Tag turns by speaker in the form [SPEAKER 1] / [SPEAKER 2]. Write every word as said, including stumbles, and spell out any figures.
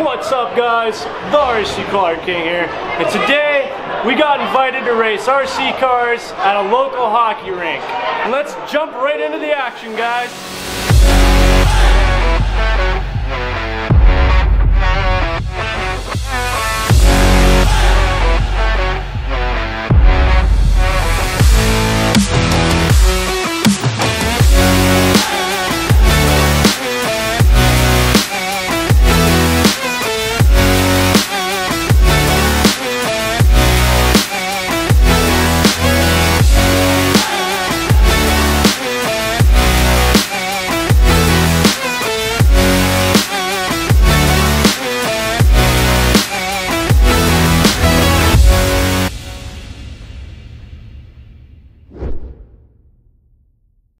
[SPEAKER 1] What's up, guys? TheRcCrawlerKing here, and today we got invited to race R C cars at a local hockey rink. Let's jump right into the action, guys.